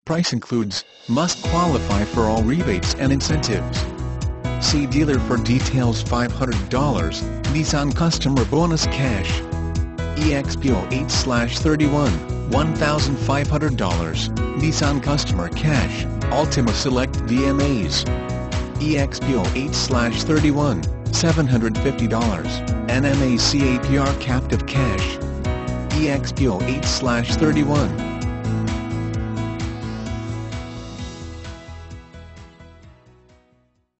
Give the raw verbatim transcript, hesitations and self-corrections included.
Price includes, must qualify for all rebates and incentives. See dealer for details. Five hundred dollars, Nissan Customer Bonus Cash. E X P zero eight thirty-one, one thousand five hundred dollars, Nissan Customer Cash, Altima Select D M As. E X P zero eight thirty-one, seven hundred fifty dollars, N M A C A P R Captive Cash. E X P zero eight thirty-one,